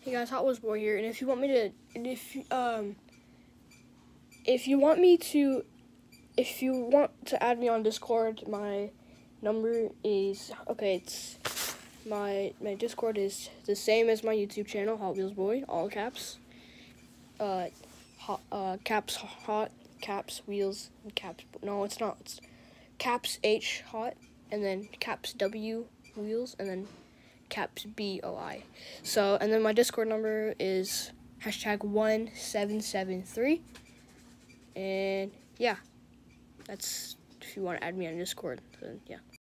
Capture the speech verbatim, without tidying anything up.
Hey guys, Hot Wheels Boy here, and if you want me to, and if um, if you want me to, if you want to add me on Discord, my number is okay. It's my my Discord is the same as my YouTube channel, Hot Wheels Boy, all caps. Uh, hot, uh, caps hot, caps wheels, and caps. No, it's not. It's caps H hot, and then caps W wheels, and then caps B O I. So, and then my Discord number is hashtag one seven seven three. And yeah, that's if you want to add me on Discord. So, yeah.